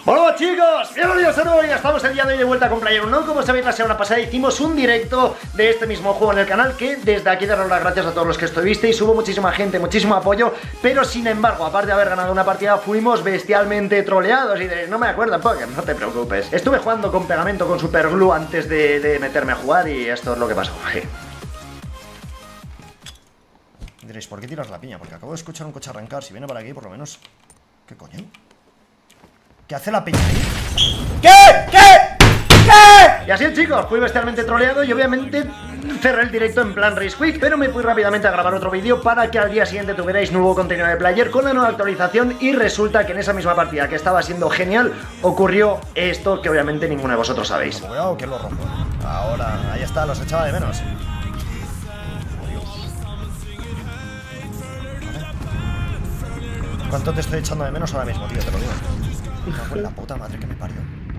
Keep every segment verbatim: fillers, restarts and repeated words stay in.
Hola chicos, bienvenidos a nuevo. Ya estamos el día de hoy de vuelta con PlayerUnknown. Como sabéis, la semana pasada hicimos un directo de este mismo juego en el canal, que desde aquí daros las gracias a todos los que estuvisteis. Hubo muchísima gente, muchísimo apoyo, pero sin embargo, aparte de haber ganado una partida, fuimos bestialmente troleados. Y diréis, no me acuerdo, Poker, no te preocupes. Estuve jugando con pegamento con Superglue antes de, de meterme a jugar y esto es lo que pasó. Sí. Diréis, ¿por qué tiras la piña? Porque acabo de escuchar un coche arrancar. Si viene para aquí, por lo menos... ¿Qué coño? ¿Qué hace la piña ahí? ¿Qué? ¿Qué? ¿Qué? Y así, chicos, fui bestialmente troleado y obviamente cerré el directo en plan Race Quick, pero me fui rápidamente a grabar otro vídeo para que al día siguiente tuvierais nuevo contenido de Player con la nueva actualización. Y resulta que en esa misma partida, que estaba siendo genial, ocurrió esto que obviamente ninguno de vosotros sabéis. Cuidado, que lo rompo. Ahora, ahí está, los echaba de menos. ¿Cuánto te estoy echando de menos ahora mismo, tío? Te lo digo. Hijo de la puta madre que me parió.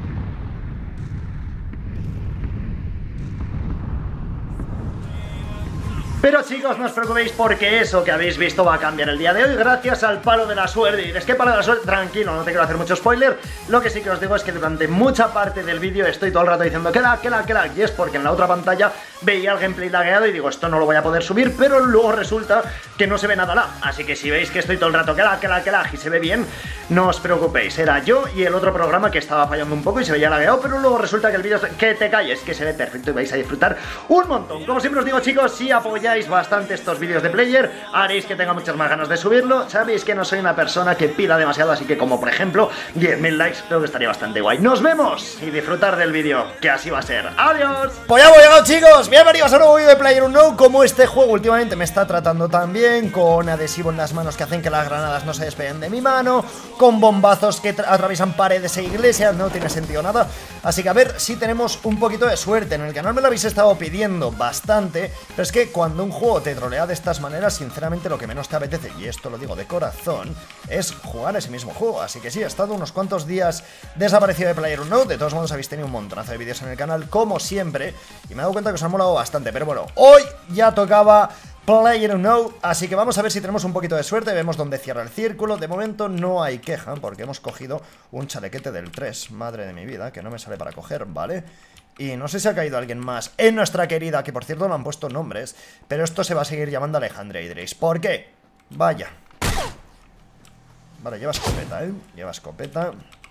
Pero chicos, no os preocupéis porque eso que habéis visto va a cambiar el día de hoy gracias al palo de la suerte. Y diréis, ¿qué palo de la suerte? Tranquilo, no te quiero hacer mucho spoiler. Lo que sí que os digo es que durante mucha parte del vídeo estoy todo el rato diciendo que lag, que lag, que lag. Y es porque en la otra pantalla veía el gameplay lagueado y digo, esto no lo voy a poder subir, pero luego resulta que no se ve nada lag. Así que si veis que estoy todo el rato que lag, que lag, que lag y se ve bien, no os preocupéis. Era yo y el otro programa que estaba fallando un poco y se veía lagueado, pero luego resulta que el vídeo... Que te calles, que se ve perfecto y vais a disfrutar un montón. Como siempre os digo, chicos, si apoyáis bastante estos vídeos de Player, haréis que tenga muchas más ganas de subirlo. Sabéis que no soy una persona que pida demasiado, así que como por ejemplo diez mil likes, creo que estaría bastante guay. Nos vemos y disfrutar del vídeo, que así va a ser. ¡Adiós! Pues ya hemos llegado, chicos, bienvenidos a un nuevo vídeo de PlayerUnknown. Como este juego últimamente me está tratando tan bien, con adhesivo en las manos que hacen que las granadas no se despeguen de mi mano, con bombazos que atraviesan paredes e iglesias, no tiene sentido nada. Así que a ver si tenemos un poquito de suerte. En el canal me lo habéis estado pidiendo bastante, pero es que cuando un juego te trolea de estas maneras, sinceramente lo que menos te apetece, y esto lo digo de corazón, es jugar ese mismo juego. Así que sí, he estado unos cuantos días desaparecido de PlayerUnknown. De todos modos habéis tenido un montonazo de vídeos en el canal, como siempre, y me he dado cuenta que os han molado bastante. Pero bueno, hoy ya tocaba PlayerUnknown, así que vamos a ver si tenemos un poquito de suerte. Vemos dónde cierra el círculo. De momento no hay queja, porque hemos cogido un chalequete del tres. Madre de mi vida, que no me sale para coger, ¿vale? Y no sé si ha caído alguien más en nuestra querida, que por cierto no han puesto nombres, pero esto se va a seguir llamando Alejandría. Y diréis, ¿por qué? Vaya. Vale, lleva escopeta, ¿eh? Lleva escopeta.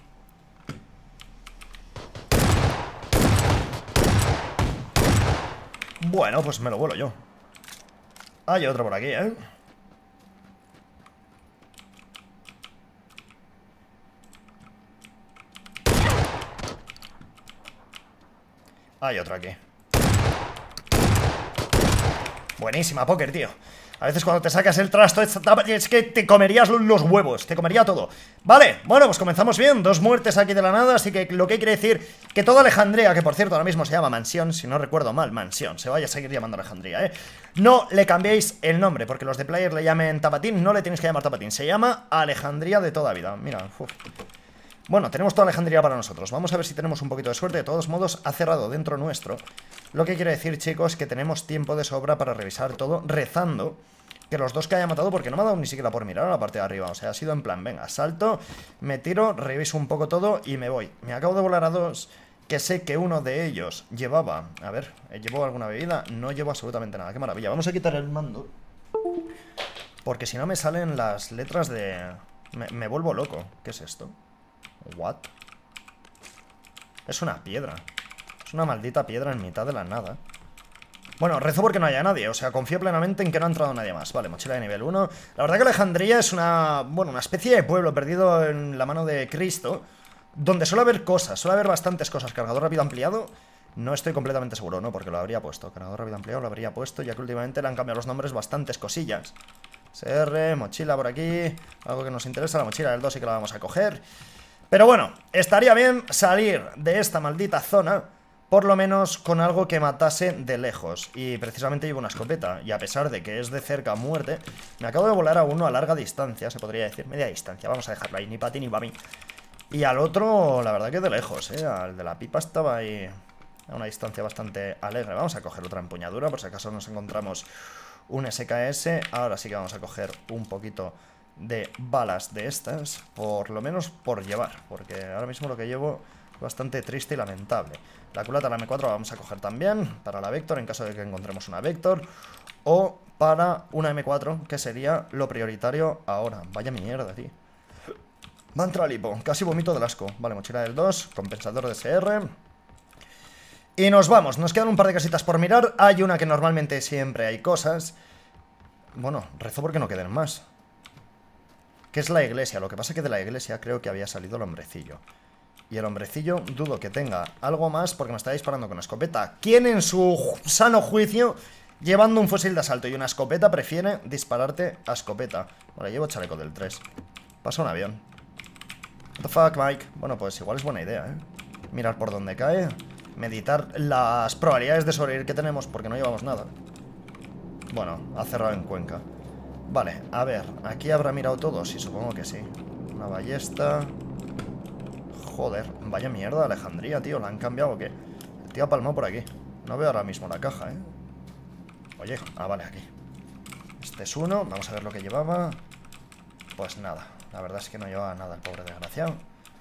Bueno, pues me lo vuelo yo. Hay otro por aquí, ¿eh? Hay otro aquí. Buenísima, Poker, tío. A veces cuando te sacas el trasto es que te comerías los huevos, te comería todo. Vale, bueno, pues comenzamos bien. Dos muertes aquí de la nada, así que lo que quiere decir que toda Alejandría, que por cierto ahora mismo se llama Mansión, si no recuerdo mal, Mansión, se vaya a seguir llamando Alejandría, ¿eh? No le cambiéis el nombre, porque los de Player le llamen Tapatín, no le tienes que llamar Tapatín, se llama Alejandría de toda vida. Mira, uf. Bueno, tenemos toda Alejandría para nosotros. Vamos a ver si tenemos un poquito de suerte. De todos modos, ha cerrado dentro nuestro. Lo que quiere decir, chicos, que tenemos tiempo de sobra para revisar todo, rezando que los dos que haya matado, porque no me ha dado ni siquiera por mirar a la parte de arriba. O sea, ha sido en plan, venga, salto, me tiro, reviso un poco todo y me voy. Me acabo de volar a dos, que sé que uno de ellos llevaba... A ver, ¿llevó alguna bebida? No llevo absolutamente nada. Qué maravilla. Vamos a quitar el mando, porque si no me salen las letras de... Me, me vuelvo loco. ¿Qué es esto? What? Es una piedra. Es una maldita piedra en mitad de la nada. Bueno, rezo porque no haya nadie. O sea, confío plenamente en que no ha entrado nadie más. Vale, mochila de nivel uno. La verdad que Alejandría es una... Bueno, una especie de pueblo perdido en la mano de Cristo, donde suele haber cosas, suele haber bastantes cosas. Cargador rápido ampliado. No estoy completamente seguro, ¿no? Porque lo habría puesto. Cargador rápido ampliado lo habría puesto, ya que últimamente le han cambiado los nombres bastantes cosillas. S R, mochila por aquí. Algo que nos interesa, la mochila del dos sí que la vamos a coger. Pero bueno, estaría bien salir de esta maldita zona, por lo menos con algo que matase de lejos. Y precisamente llevo una escopeta, y a pesar de que es de cerca a muerte, me acabo de volar a uno a larga distancia, se podría decir, media distancia. Vamos a dejarlo ahí, ni para ti ni para mí. Y al otro, la verdad que de lejos, ¿eh? Al de la pipa estaba ahí a una distancia bastante alegre. Vamos a coger otra empuñadura, por si acaso nos encontramos un S K S. Ahora sí que vamos a coger un poquito de balas de estas, por lo menos por llevar, porque ahora mismo lo que llevo es bastante triste y lamentable. La culata, la eme cuatro la vamos a coger también, para la Vector, en caso de que encontremos una Vector, o para una eme cuatro, que sería lo prioritario ahora. Vaya mierda, tío. Mantralipo, casi vomito del asco. Vale, mochila del dos, compensador de ese erre. Y nos vamos, nos quedan un par de casitas por mirar. Hay una que normalmente siempre hay cosas. Bueno, rezo porque no queden más. Que es la iglesia, lo que pasa es que de la iglesia creo que había salido el hombrecillo. Y el hombrecillo dudo que tenga algo más porque me está disparando con escopeta. ¿Quién en su sano juicio, llevando un fusil de asalto y una escopeta, prefiere dispararte a escopeta? Vale, llevo chaleco del tres. Pasa un avión. What the fuck, Mike. Bueno, pues igual es buena idea, ¿eh? Mirar por dónde cae. Meditar las probabilidades de sobrevivir que tenemos porque no llevamos nada. Bueno, ha cerrado en Cuenca. Vale, a ver, ¿aquí habrá mirado todo? Sí, supongo que sí. Una ballesta. Joder, vaya mierda, Alejandría, tío. ¿La han cambiado o qué? El tío ha palmado por aquí. No veo ahora mismo la caja, ¿eh? Oye, ah, vale, aquí. Este es uno, vamos a ver lo que llevaba. Pues nada, la verdad es que no llevaba nada el pobre desgraciado.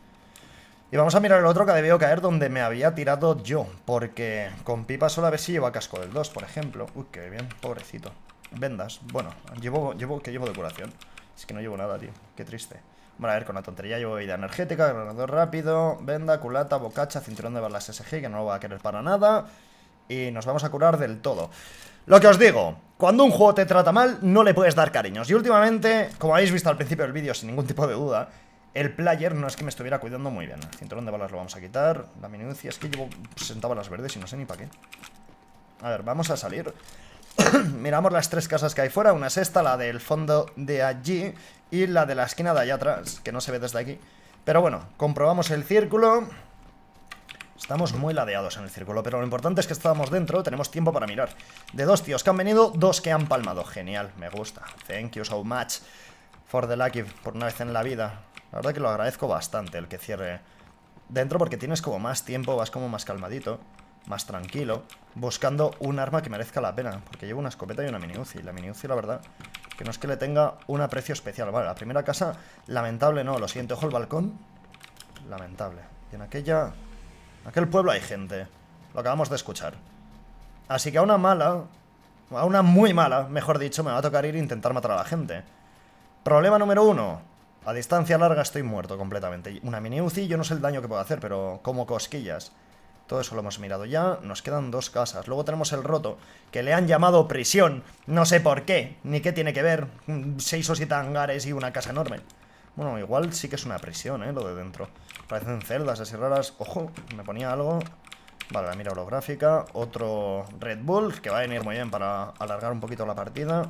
Y vamos a mirar el otro que debió caer donde me había tirado yo. Porque con pipa solo a ver si lleva casco del dos, por ejemplo. Uy, qué bien, pobrecito. Vendas, bueno, llevo, llevo, ¿qué llevo de curación? Es que no llevo nada, tío, qué triste. Bueno, a ver, con la tontería llevo vida energética, granador rápido, venda, culata, bocacha, cinturón de balas ese ge, que no lo va a querer para nada. Y nos vamos a curar del todo. Lo que os digo, cuando un juego te trata mal, no le puedes dar cariños. Y últimamente, como habéis visto al principio del vídeo, sin ningún tipo de duda, el player no es que me estuviera cuidando muy bien. El cinturón de balas lo vamos a quitar. La minucia, es que llevo sesenta balas verdes y no sé ni para qué. A ver, vamos a salir. Miramos las tres casas que hay fuera. Una es esta, la del fondo de allí, y la de la esquina de allá atrás, que no se ve desde aquí. Pero bueno, comprobamos el círculo. Estamos muy ladeados en el círculo, pero lo importante es que estábamos dentro. Tenemos tiempo para mirar. De dos tíos que han venido, dos que han palmado. Genial, me gusta. Thank you so much for the lucky, por una vez en la vida. La verdad que lo agradezco bastante el que cierre dentro, porque tienes como más tiempo, vas como más calmadito, más tranquilo, buscando un arma que merezca la pena. Porque llevo una escopeta y una mini uzi. La mini uzi, la verdad, que no es que le tenga un aprecio especial. Vale, la primera casa, lamentable no, lo siguiente. Ojo el balcón, lamentable. Y en aquella... en aquel pueblo hay gente. Lo acabamos de escuchar. Así que a una mala, a una muy mala, mejor dicho, me va a tocar ir a intentar matar a la gente. Problema número uno: a distancia larga estoy muerto completamente. Una mini uzi, yo no sé el daño que puedo hacer, pero como cosquillas. Todo eso lo hemos mirado ya. Nos quedan dos casas. Luego tenemos el roto, que le han llamado prisión. No sé por qué, ni qué tiene que ver. Seis o siete hangares y una casa enorme. Bueno, igual sí que es una prisión, ¿eh? Lo de dentro. Parecen celdas así raras. Ojo, me ponía algo. Vale, la mira holográfica. Otro Red Bull, que va a venir muy bien para alargar un poquito la partida.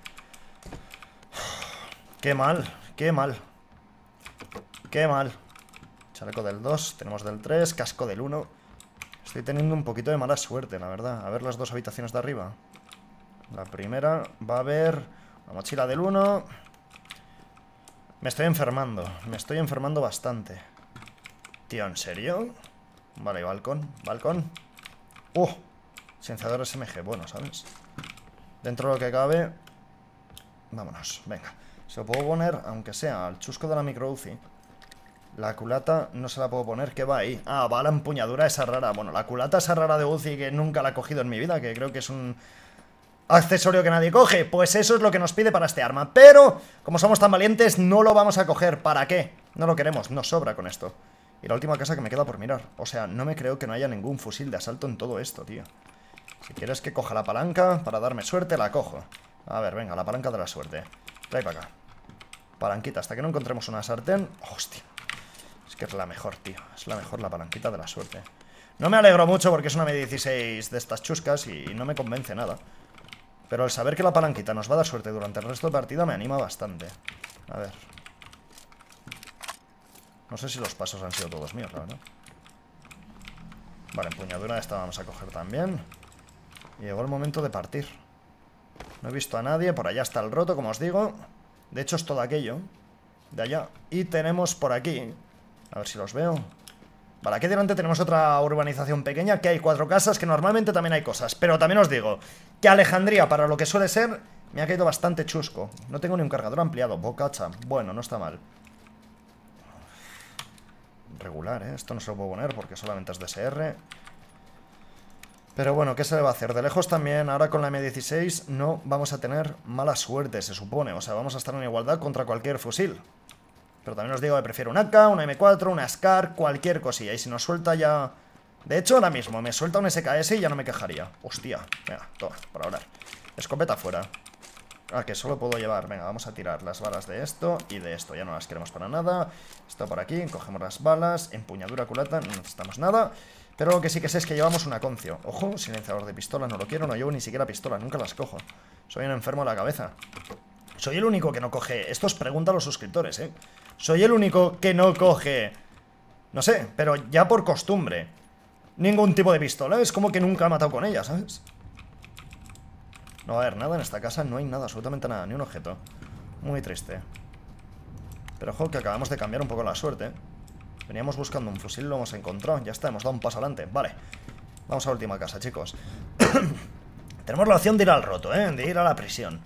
Qué mal, qué mal. Qué mal. Chaleco del dos, tenemos del tres, casco del uno. Estoy teniendo un poquito de mala suerte, la verdad. A ver las dos habitaciones de arriba. La primera va a haber la mochila del uno. Me estoy enfermando, me estoy enfermando bastante. Tío, ¿en serio? Vale, balcón, balcón. ¡Uh! Silenciador ese eme ge, bueno, ¿sabes? Dentro de lo que cabe. Vámonos, venga. Se lo puedo poner, aunque sea al chusco de la micro uzi. La culata no se la puedo poner, ¿qué va ahí? Ah, va la empuñadura esa rara. Bueno, la culata esa rara de uzi que nunca la he cogido en mi vida, que creo que es un accesorio que nadie coge. Pues eso es lo que nos pide para este arma. Pero, como somos tan valientes, no lo vamos a coger. ¿Para qué? No lo queremos, nos sobra con esto. Y la última casa que me queda por mirar. O sea, no me creo que no haya ningún fusil de asalto en todo esto, tío. Si quieres que coja la palanca para darme suerte, la cojo. A ver, venga, la palanca de la suerte. Trae para acá. Palanquita, hasta que no encontremos una sartén. Hostia. Es que es la mejor, tío. Es la mejor la palanquita de la suerte. No me alegro mucho porque es una eme dieciséis de estas chuscas y no me convence nada. Pero el saber que la palanquita nos va a dar suerte durante el resto de partida me anima bastante. A ver. No sé si los pasos han sido todos míos, la verdad. Vale, empuñadura esta vamos a coger también. Y llegó el momento de partir. No he visto a nadie, por allá está el roto, como os digo. De hecho es todo aquello de allá. Y tenemos por aquí, a ver si los veo. Vale, aquí delante tenemos otra urbanización pequeña, que hay cuatro casas, que normalmente también hay cosas. Pero también os digo que Alejandría, para lo que suele ser, Me ha caído bastante chusco. No tengo ni un cargador ampliado. Bocacha. Bueno, no está mal. Regular, ¿eh? Esto no se lo puedo poner porque solamente es D S R. Pero bueno, ¿qué se le va a hacer? De lejos también, ahora con la M dieciséis no vamos a tener mala suerte, se supone. O sea, vamos a estar en igualdad contra cualquier fusil. Pero también os digo que prefiero un A K, una M cuatro, una SCAR, cualquier cosilla. Y si nos suelta ya... De hecho, ahora mismo me suelta un S K S y ya no me quejaría. Hostia, venga, toma, por hablar. Escopeta fuera. Ah, que solo puedo llevar. Venga, vamos a tirar las balas de esto y de esto. Ya no las queremos para nada. Esto por aquí, cogemos las balas. Empuñadura culata, no necesitamos nada. Pero lo que sí que sé es que llevamos una concio. Ojo, silenciador de pistola, no lo quiero. No llevo ni siquiera pistola, nunca las cojo. Soy un enfermo de la cabeza. Soy el único que no coge... Esto os pregunta a los suscriptores, ¿eh? Soy el único que no coge... No sé, pero ya por costumbre ningún tipo de pistola. Es como que nunca he matado con ella, ¿sabes? No va a haber nada en esta casa. No hay nada, absolutamente nada, ni un objeto. Muy triste. Pero ojo que acabamos de cambiar un poco la suerte. Veníamos buscando un fusil, lo hemos encontrado. Ya está, hemos dado un paso adelante. Vale, vamos a la última casa, chicos. Tenemos la opción de ir al roto, ¿eh? De ir a la prisión.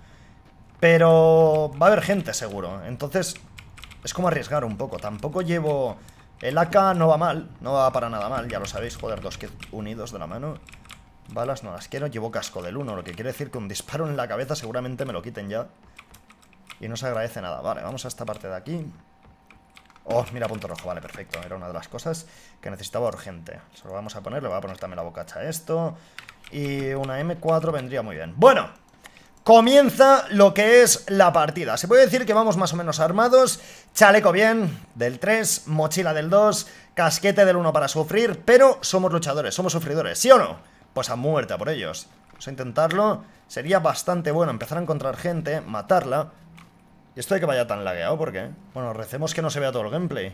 Pero va a haber gente seguro. Entonces es como arriesgar un poco. Tampoco llevo... El A K no va mal, no va para nada mal. Ya lo sabéis, joder, dos kits unidos de la mano. Balas no las quiero, llevo casco del uno. Lo que quiere decir que un disparo en la cabeza seguramente me lo quiten ya. Y no se agradece nada. Vale, vamos a esta parte de aquí. Oh, mira, punto rojo, vale, perfecto. Era una de las cosas que necesitaba urgente. Se lo vamos a poner, le voy a poner también la bocacha a esto. Y una M cuatro vendría muy bien. Bueno, comienza lo que es la partida. Se puede decir que vamos más o menos armados. Chaleco bien, del tres, mochila del dos, casquete del uno para sufrir. Pero somos luchadores, somos sufridores, ¿sí o no? Pues a muerte a por ellos. Vamos a intentarlo. Sería bastante bueno empezar a encontrar gente, matarla. Y esto de que vaya tan lagueado, ¿por qué? Bueno, recemos que no se vea todo el gameplay.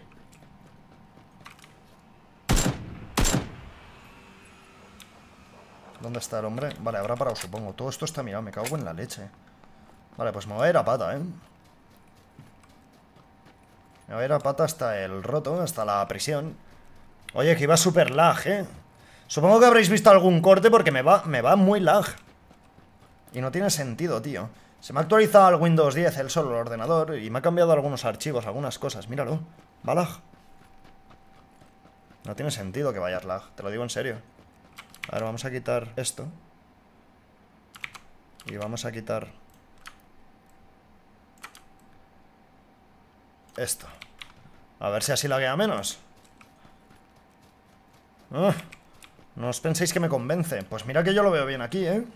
¿Dónde está el hombre? Vale, habrá parado, supongo. Todo esto está mirado, me cago en la leche. Vale, pues me voy a ir a pata, ¿eh? Me voy a ir a pata hasta el roto, hasta la prisión. Oye, que iba súper lag, ¿eh? Supongo que habréis visto algún corte porque me va, me va muy lag. Y no tiene sentido, tío. Se me ha actualizado el Windows diez, el solo el ordenador, y me ha cambiado algunos archivos, algunas cosas. Míralo, va lag. No tiene sentido que vayas lag, te lo digo en serio. A ver, vamos a quitar esto. Y vamos a quitar esto. A ver si así laguea menos. Uh, no os penséis que me convence. Pues mira que yo lo veo bien aquí, ¿eh?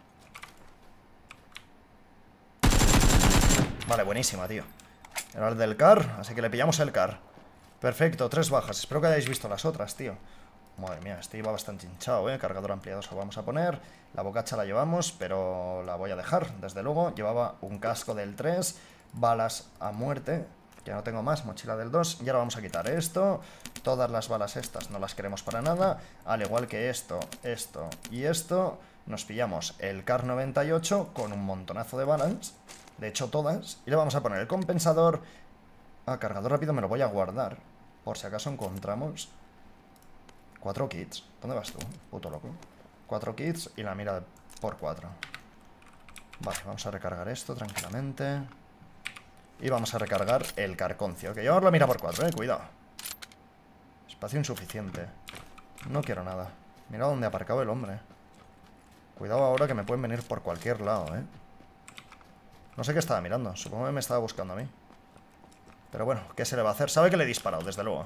Vale, buenísima, tío. Era el del car, así que le pillamos el car. Perfecto, tres bajas. Espero que hayáis visto las otras, tío. Madre mía, este iba bastante hinchado, ¿eh? Cargador ampliado se lo vamos a poner. La bocacha la llevamos, pero la voy a dejar, desde luego. Llevaba un casco del tres, balas a muerte. Ya no tengo más, mochila del dos. Y ahora vamos a quitar esto. Todas las balas estas no las queremos para nada. Al igual que esto, esto y esto. Nos pillamos el Kar noventa y ocho con un montonazo de balas. De hecho todas. Y le vamos a poner el compensador. Ah, cargador rápido me lo voy a guardar, por si acaso encontramos. Cuatro kits. ¿Dónde vas tú? Puto loco. Cuatro kits y la mira por cuatro. Vale, vamos a recargar esto tranquilamente. Y vamos a recargar el carconcio. Que llevamos la mira por cuatro, eh, cuidado. Espacio insuficiente. No quiero nada. Mira dónde ha aparcado el hombre. Cuidado ahora que me pueden venir por cualquier lado, eh. No sé qué estaba mirando. Supongo que me estaba buscando a mí. Pero bueno, ¿qué se le va a hacer? Sabe que le he disparado, desde luego.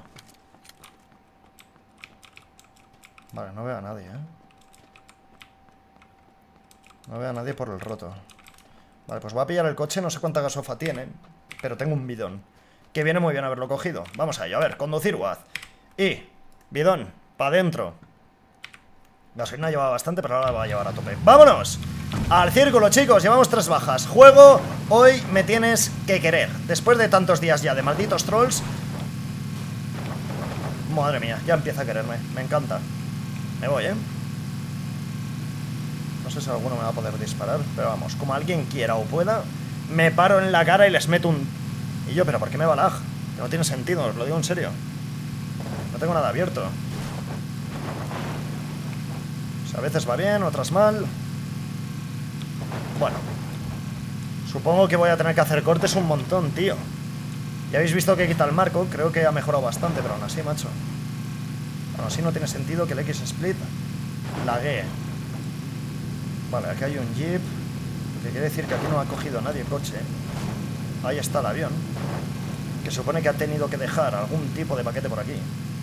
Vale, no veo a nadie, ¿eh? No veo a nadie por el roto. Vale, pues voy a pillar el coche. No sé cuánta gasofa tiene, pero tengo un bidón, que viene muy bien haberlo cogido. Vamos a ello, a ver, conducir U A Z. Y, bidón, para adentro. Gasolina llevaba bastante, pero ahora la voy a llevar a tope. ¡Vámonos! Al círculo, chicos, llevamos tres bajas. Juego, hoy me tienes que querer. Después de tantos días ya de malditos trolls. Madre mía, ya empieza a quererme, me encanta. Me voy, ¿eh? No sé si alguno me va a poder disparar, pero vamos, como alguien quiera o pueda, me paro en la cara y les meto un... Y yo, ¿pero por qué me va lag? Que no tiene sentido, os lo digo en serio. No tengo nada abierto. O sea, a veces va bien, otras mal. Bueno, Supongo que voy a tener que hacer cortes un montón, tío. Ya habéis visto que quita el marco. Creo que ha mejorado bastante, pero aún así, macho. Aún así no tiene sentido que el X-Split laguee. Vale, aquí hay un jeep. Lo que quiere decir que aquí no ha cogido nadie coche. Ahí está el avión, que supone que ha tenido que dejar algún tipo de paquete por aquí.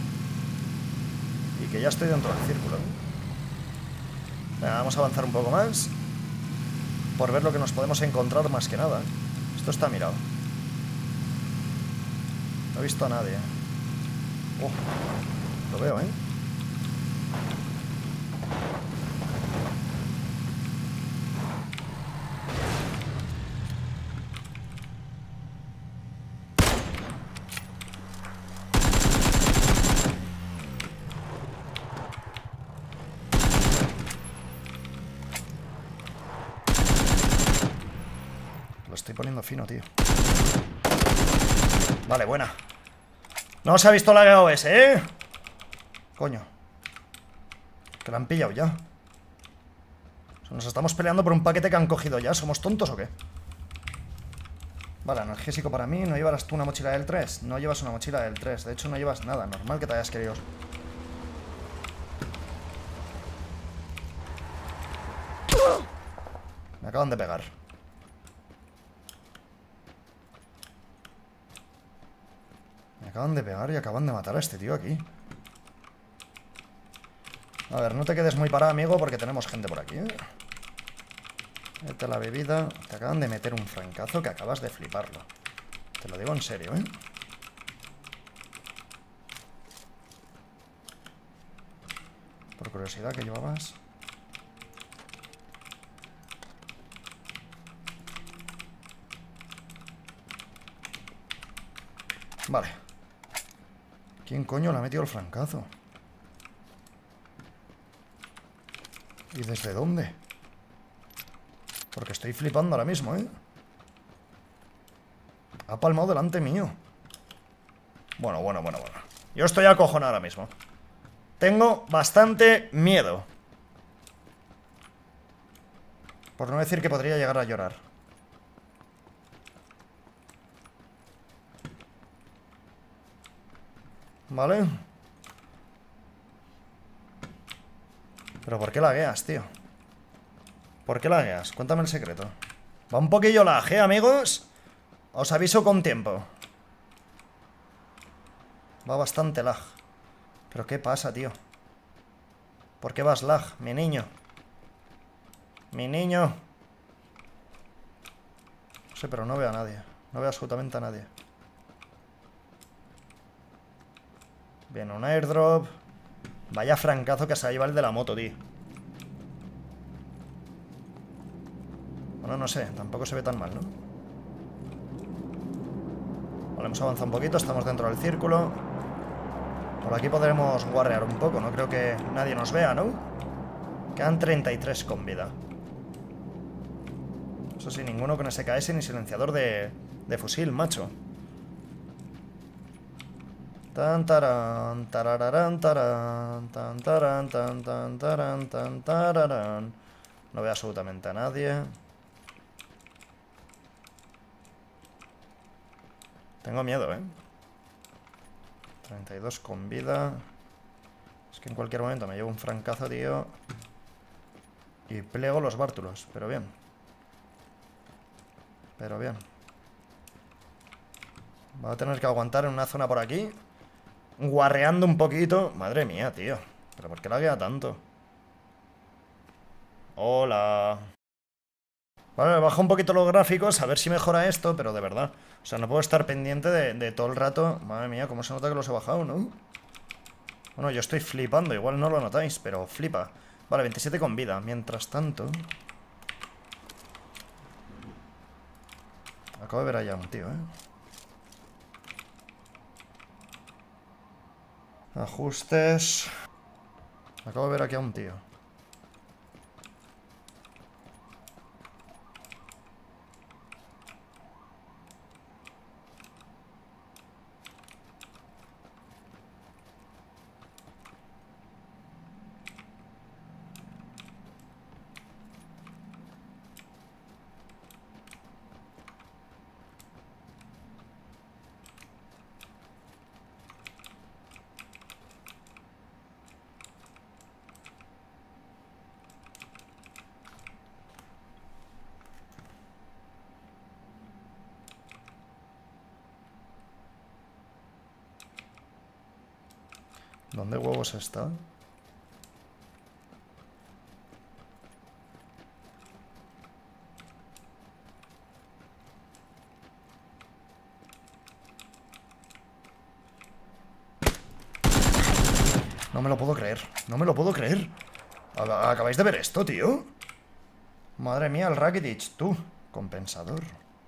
Y que ya estoy dentro del círculo. Venga, vamos a avanzar un poco más, por ver lo que nos podemos encontrar más que nada. Esto está mirado. No he visto a nadie. Oh, lo veo, ¿eh? Lo estoy poniendo fino, tío. Vale, buena. No se ha visto lagueado ese, ¿eh? Coño. Que la han pillado ya. O sea, nos estamos peleando por un paquete que han cogido ya. ¿Somos tontos o qué? Vale, analgésico para mí. ¿No llevarás tú una mochila del tres? No llevas una mochila del tres. De hecho, no llevas nada. Normal que te hayas querido. Me acaban de pegar. Me acaban de pegar y acaban de matar a este tío aquí. A ver, no te quedes muy parado, amigo, porque tenemos gente por aquí, ¿eh? Vete a la bebida. Te acaban de meter un francazo que acabas de fliparlo. Te lo digo en serio, ¿eh? Por curiosidad, ¿qué llevabas? Vale. ¿Quién coño le ha metido el francazo? ¿Y desde dónde? Porque estoy flipando ahora mismo, ¿eh? Ha palmado delante mío. Bueno, bueno, bueno, bueno. Yo estoy acojonado ahora mismo. Tengo bastante miedo. Por no decir que podría llegar a llorar. ¿Vale? ¿Pero por qué lagueas, tío? ¿Por qué lagueas? Cuéntame el secreto. Va un poquillo lag, ¿eh, amigos? Os aviso con tiempo. Va bastante lag. ¿Pero qué pasa, tío? ¿Por qué vas lag, mi niño? Mi niño. No sé, pero no veo a nadie. No veo absolutamente a nadie. Bien, un airdrop. Vaya francazo que se ha llevado el de la moto, tío. Bueno, no sé, tampoco se ve tan mal, ¿no? Vale, hemos avanzado un poquito, estamos dentro del círculo. Por aquí podremos guarrear un poco, no creo que nadie nos vea, ¿no? Quedan treinta y tres con vida. Eso sí, ninguno con S K S ni silenciador de, de fusil, macho. Tan taran, tarararán, taran, tan taran, tan tan taran, tan tararán. No veo absolutamente a nadie. Tengo miedo, ¿eh? treinta y dos con vida. Es que en cualquier momento me llevo un francazo, tío. Y plego los bártulos, pero bien. Pero bien. Va a tener que aguantar en una zona por aquí, guarreando un poquito. Madre mía, tío. ¿Pero por qué la queda tanto? Hola. Vale, bajo un poquito los gráficos, a ver si mejora esto, pero de verdad. O sea, no puedo estar pendiente de, de todo el rato. Madre mía, cómo se nota que los he bajado, ¿no? Bueno, yo estoy flipando, igual no lo notáis, pero flipa. Vale, veintisiete con vida. Mientras tanto... Acabo de ver allá un tío, ¿eh? Ajustes... Acabo de ver aquí a un tío. ¿Dónde huevos está? No me lo puedo creer. No me lo puedo creer. ¿Acabáis de ver esto, tío? Madre mía, el Rakitic, tú. Compensador.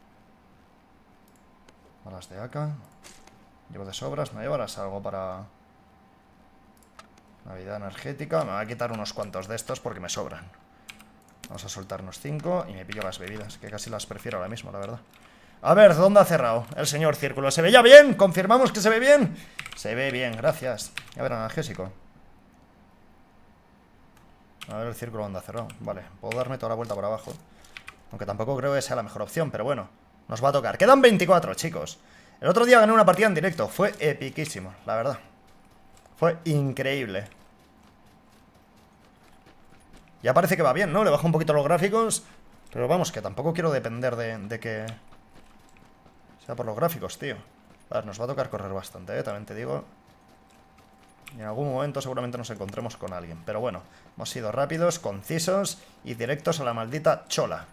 Balas de A K. Llevo de sobras. ¿Me llevarás algo para Navidad energética? Me voy a quitar unos cuantos de estos porque me sobran. Vamos a soltarnos cinco y me pillo las bebidas, que casi las prefiero ahora mismo, la verdad. A ver, ¿dónde ha cerrado el señor Círculo? ¿Se veía bien? ¿Confirmamos que se ve bien? Se ve bien, gracias. A ver, analgésico. A ver el Círculo dónde ha cerrado. Vale, puedo darme toda la vuelta por abajo. Aunque tampoco creo que sea la mejor opción, pero bueno, nos va a tocar. Quedan veinticuatro, chicos. El otro día gané una partida en directo. Fue epiquísimo, la verdad. Fue increíble. Ya parece que va bien, ¿no? Le bajo un poquito los gráficos. Pero vamos, que tampoco quiero depender de, de que sea por los gráficos, tío. A ver, nos va a tocar correr bastante, ¿eh? También te digo. Y en algún momento seguramente nos encontremos con alguien. Pero bueno, hemos sido rápidos, concisos y directos a la maldita chola.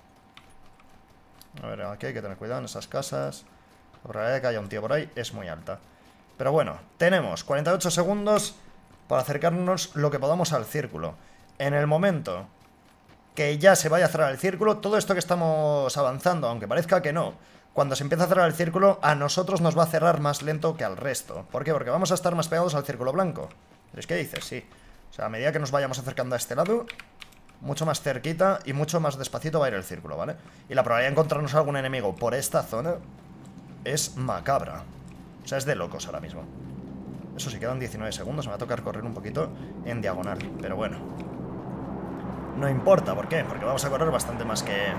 A ver, aquí hay que tener cuidado en esas casas. La probabilidad de que haya un tío por ahí es muy alta. Pero bueno, tenemos cuarenta y ocho segundos para acercarnos lo que podamos al círculo. En el momento que ya se vaya a cerrar el círculo, todo esto que estamos avanzando, aunque parezca que no, cuando se empieza a cerrar el círculo, a nosotros nos va a cerrar más lento que al resto. ¿Por qué? Porque vamos a estar más pegados al círculo blanco. ¿Es qué dices? Sí. O sea, a medida que nos vayamos acercando a este lado, mucho más cerquita y mucho más despacito va a ir el círculo, ¿vale? Y la probabilidad de encontrarnos algún enemigo por esta zona es macabra. O sea, es de locos ahora mismo. Eso sí, quedan diecinueve segundos. Me va a tocar correr un poquito en diagonal. Pero bueno, no importa, ¿por qué? Porque vamos a correr bastante más que...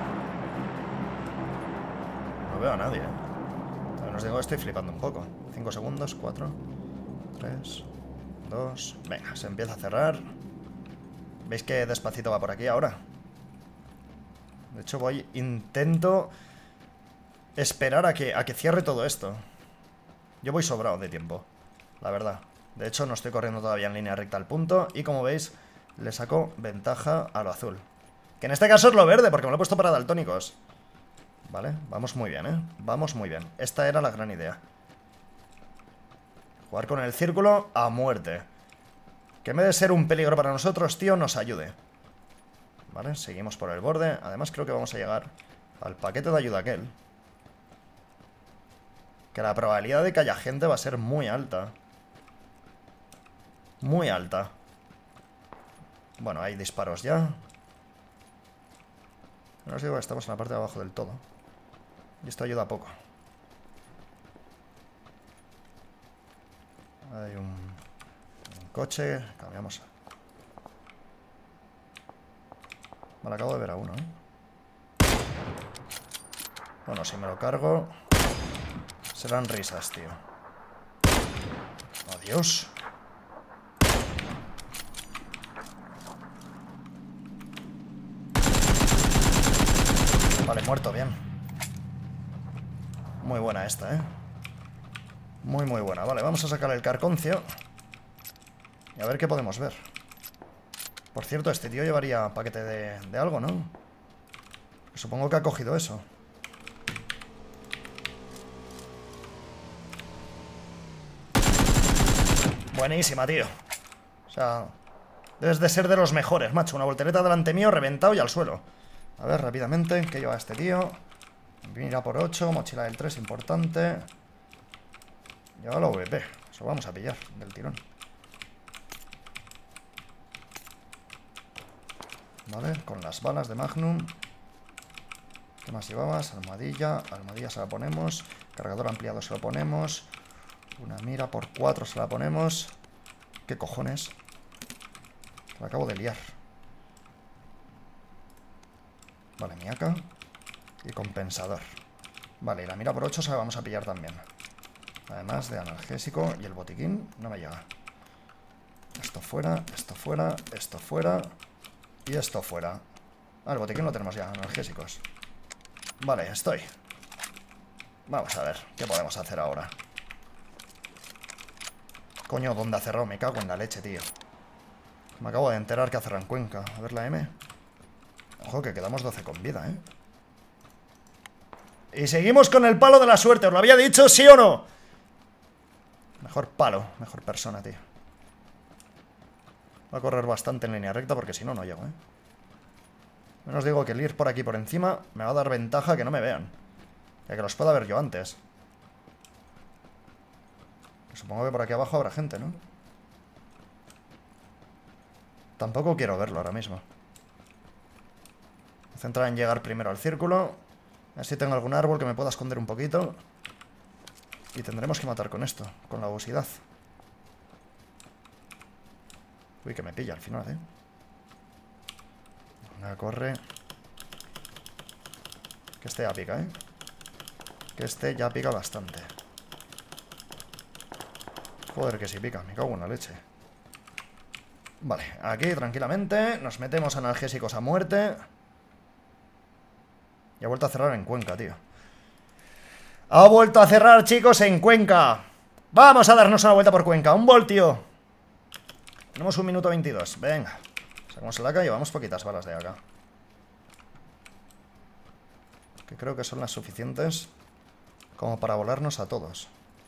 No veo a nadie, ¿eh? También os digo, estoy flipando un poco. cinco segundos, cuatro, tres, dos... Venga, se empieza a cerrar. ¿Veis que despacito va por aquí ahora? De hecho, voy... Intento esperar a que, a que cierre todo esto. Yo voy sobrado de tiempo, la verdad. De hecho, no estoy corriendo todavía en línea recta al punto. Y como veis, le saco ventaja a lo azul. Que en este caso es lo verde, porque me lo he puesto para daltónicos. Vale, vamos muy bien, ¿eh? Vamos muy bien. Esta era la gran idea. Jugar con el círculo a muerte. Que en vez de ser un peligro para nosotros, tío, nos ayude. Vale, seguimos por el borde. Además creo que vamos a llegar al paquete de ayuda aquel. Que la probabilidad de que haya gente va a ser muy alta. Muy alta. Bueno, hay disparos ya. No os digo que estamos en la parte de abajo del todo. Y esto ayuda poco. Hay un, un coche. Cambiamos. Vale, acabo de ver a uno, ¿eh? Bueno, si me lo cargo, serán risas, tío. Adiós. Vale, muerto, bien. Muy buena esta, ¿eh? Muy, muy buena. Vale, vamos a sacar el carconcio y a ver qué podemos ver. Por cierto, este tío llevaría paquete de, de algo, ¿no? Supongo que ha cogido eso. Buenísima, tío. O sea, debes de ser de los mejores, macho. Una voltereta delante mío, reventado y al suelo. A ver, rápidamente, ¿qué lleva este tío? Mira por ocho, mochila del tres, importante. Lleva la V P. Eso vamos a pillar del tirón. Vale, con las balas de Magnum. ¿Qué más llevabas? Almohadilla. Almohadilla se la ponemos. Cargador ampliado se lo ponemos. Una mira por cuatro se la ponemos. ¿Qué cojones? La acabo de liar. Vale, mi A K. Y compensador. Vale, y la mira por ocho se la vamos a pillar también. Además de analgésico y el botiquín no me llega. Esto fuera, esto fuera, esto fuera y esto fuera. Ah, el botiquín lo tenemos ya, analgésicos. Vale, estoy. Vamos a ver qué podemos hacer ahora. Coño, ¿dónde ha cerrado? Me cago en la leche, tío. Me acabo de enterar que ha cerrado en Cuenca. A ver la M. Ojo, que quedamos doce con vida, ¿eh? Y seguimos con el palo de la suerte. ¿Os lo había dicho, sí o no? Mejor palo, mejor persona, tío. Voy a correr bastante en línea recta porque si no, no llego, ¿eh? Menos digo que el ir por aquí por encima me va a dar ventaja que no me vean. Ya que los pueda ver yo antes. Supongo que por aquí abajo habrá gente, ¿no? Tampoco quiero verlo ahora mismo. Voy a centrar en llegar primero al círculo. A ver si tengo algún árbol que me pueda esconder un poquito. Y tendremos que matar con esto, con la obesidad. Uy, que me pilla al final, ¿eh? Venga, corre. Que este ya pica, ¿eh? Que este ya pica bastante. Joder, que si pica, me cago en la leche. Vale, aquí tranquilamente nos metemos analgésicos a muerte. Y ha vuelto a cerrar en Cuenca, tío. Ha vuelto a cerrar, chicos, en Cuenca. Vamos a darnos una vuelta por Cuenca. Un voltio. Tenemos un minuto veintidós. Venga. Sacamos el A K y llevamos poquitas balas de A K. Que creo que son las suficientes como para volarnos a todos.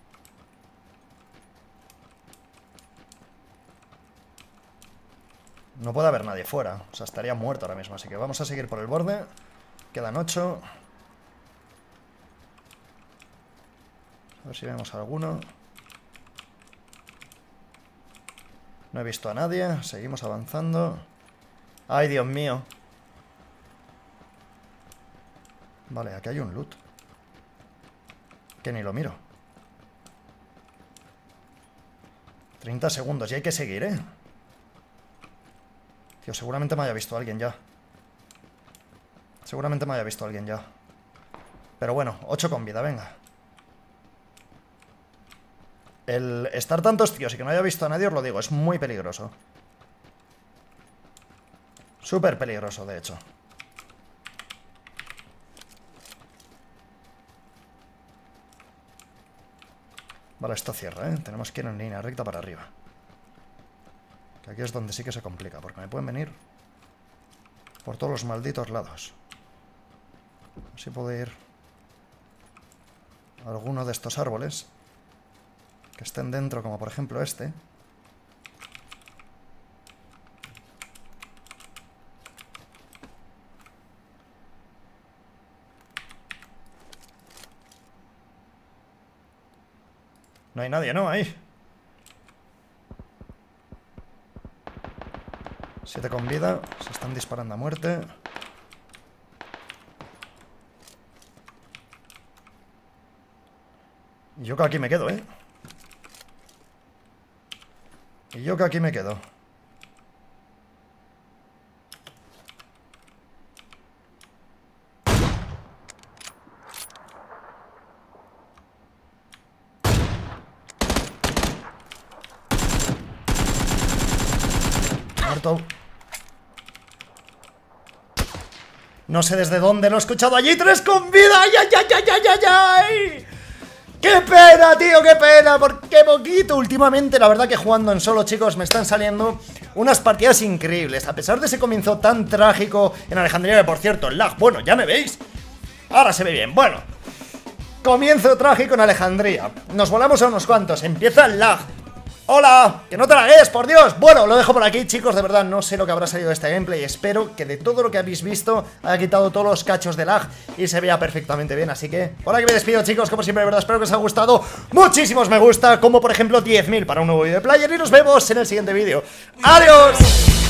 No puede haber nadie fuera. O sea, estaría muerto ahora mismo. Así que vamos a seguir por el borde. Quedan ocho. A ver si vemos alguno. No he visto a nadie. Seguimos avanzando. ¡Ay, Dios mío! Vale, aquí hay un loot. Que ni lo miro. treinta segundos y hay que seguir, ¿eh? Tío, seguramente me haya visto alguien ya. Seguramente me haya visto alguien ya. Pero bueno, ocho con vida, venga. El estar tantos tíos y que no haya visto a nadie, os lo digo, es muy peligroso. Súper peligroso, de hecho. Vale, esto cierra, ¿eh? Tenemos que ir en línea recta para arriba. Que aquí es donde sí que se complica, porque me pueden venir por todos los malditos lados. A ver si puedo ir a alguno de estos árboles que estén dentro, como por ejemplo este. No hay nadie, ¿no? Ahí. Siete con vida. Se están disparando a muerte. Y yo que aquí me quedo, ¿eh? Y yo que aquí me quedo. Muerto. No sé desde dónde lo he escuchado allí. ¡Tres con vida! ¡Ay, ay, ay, ay, ay, ay, ay! ¡Qué pena, tío! ¡Qué pena! ¡Por qué poquito! Últimamente, la verdad que jugando en solo, chicos, me están saliendo unas partidas increíbles. A pesar de ese comienzo tan trágico en Alejandría, que por cierto, el lag, bueno, ya me veis. Ahora se ve bien, bueno. Comienzo trágico en Alejandría. Nos volamos a unos cuantos, empieza el lag. ¡Hola! ¡Que no te lagues, por Dios! Bueno, lo dejo por aquí, chicos, de verdad no sé lo que habrá salido de este gameplay. Espero que de todo lo que habéis visto haya quitado todos los cachos de lag y se vea perfectamente bien. Así que, por aquí me despido, chicos, como siempre, de verdad, espero que os haya gustado. Muchísimos me gusta, como por ejemplo diez mil para un nuevo vídeo de Player. Y nos vemos en el siguiente vídeo. ¡Adiós!